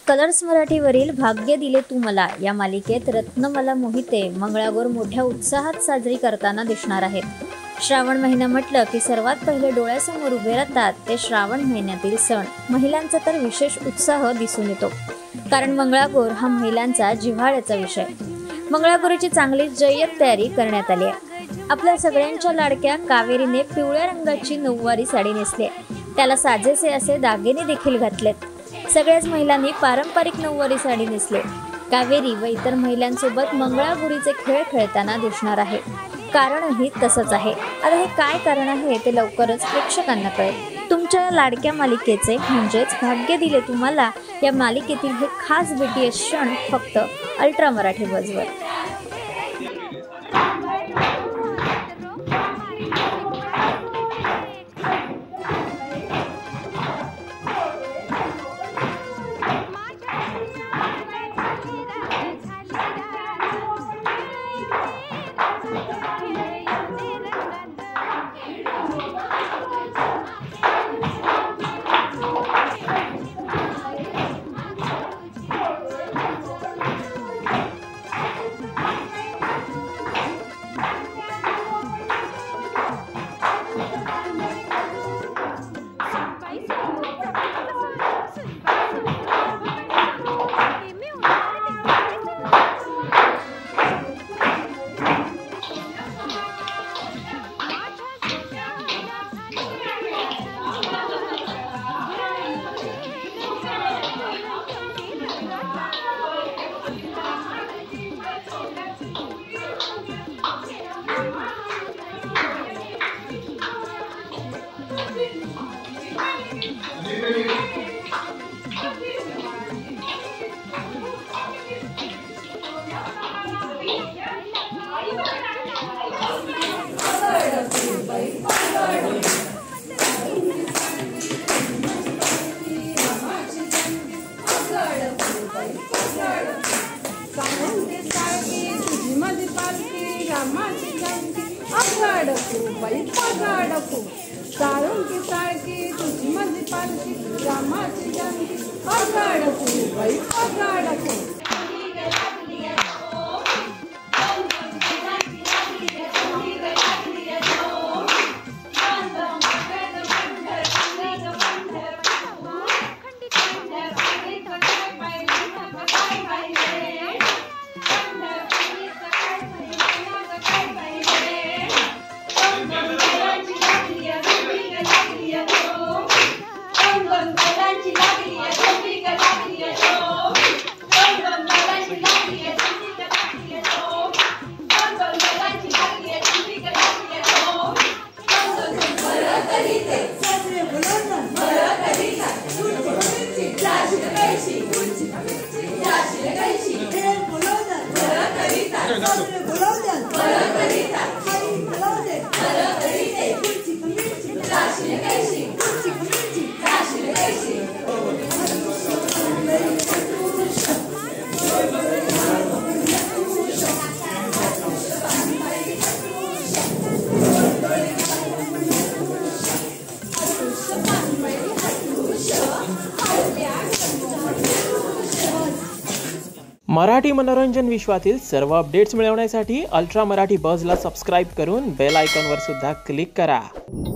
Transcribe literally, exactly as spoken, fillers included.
Colours मराठीवरील भाग्य दिले तू मला या मालिकेत रत्नमाला मोहिते मंगळागौर मोठ्या उत्साहात साजरी करताना दिसणार आहेत। श्रावण महिना म्हटलं की सर्वात पहिले डोळ्यासमोर उभे राहतात ते श्रावण महिन्यातील सण। महिलांचा तर विशेष उत्साह दिसून येतो, कारण मंगळागौर हा महिलांचा जिव्हाळ्याचा विषय। मंगळागौरीची चांगली जय्यत तयारी करण्यात आली आहे। आपल्या सगळ्यांच्या लाडक्या कावेरीने पिवळ्या रंगाची नऊवारी साडी नेसली, त्याला साजेसे असे दागिने देखील घातलेत। सगळ्याच महिलांनी पारंपरिक नऊवारी साडी नेसली। कावेरी व इतर महिलांसोबत मंगळागौरीचे खेळ खेळताना दिसणार आहे। कारणही तसंच आहे। आता हे काय कारण आहे ते लवकरच प्रेक्षकांना कळेल। तुमच्या लाडक्या मालिकेचे म्हणजेच भाग्य दिले तुम्हाला या मालिकेतील हे खास बीटीएस क्षण फक्त अल्ट्रा मराठी बजवर। साळुंकी साळकी तुझी माझी पालखी रामाची जानकी आगाडकू बाई आगाडकू। मराठी मनोरंजन विश्वातील सर्व अपडेट्स मिळवण्यासाठी अल्ट्रा मराठी बजला सबस्क्राइब करून बेल आयकॉनवर सुद्धा क्लिक करा।